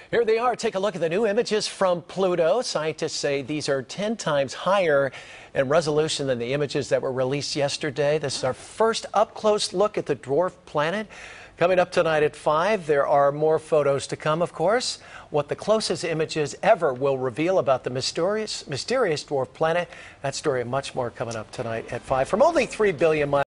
Here they are. Take a look at the new images from Pluto. Scientists say these are 10 times higher in resolution than the images that were released yesterday. This is our first up-close look at the dwarf planet. Coming up tonight at 5, there are more photos to come, of course. What the closest images ever will reveal about the mysterious dwarf planet. That story and much more coming up tonight at 5 from only 3 billion miles.